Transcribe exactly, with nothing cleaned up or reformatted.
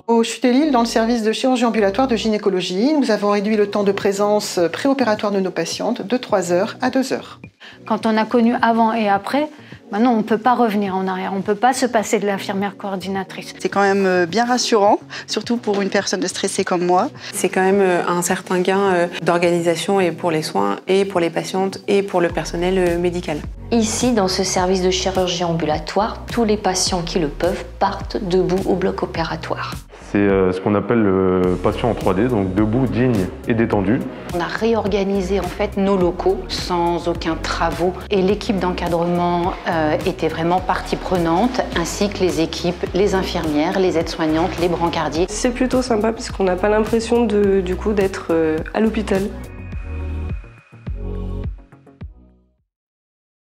Au Chute-et-Lille, dans le service de chirurgie ambulatoire de gynécologie, nous avons réduit le temps de présence préopératoire de nos patientes de trois heures à deux heures. Quand on a connu avant et après, maintenant on ne peut pas revenir en arrière, on ne peut pas se passer de l'infirmière coordinatrice. C'est quand même bien rassurant, surtout pour une personne stressée comme moi. C'est quand même un certain gain d'organisation et pour les soins, et pour les patientes, et pour le personnel médical. Ici, dans ce service de chirurgie ambulatoire, tous les patients qui le peuvent partent debout au bloc opératoire. C'est ce qu'on appelle le patient en trois D, donc debout, digne et détendu. On a réorganisé en fait nos locaux sans aucun travaux et l'équipe d'encadrement euh, était vraiment partie prenante, ainsi que les équipes, les infirmières, les aides-soignantes, les brancardiers. C'est plutôt sympa parce qu'on n'a pas l'impression de, du coup d'être euh, à l'hôpital.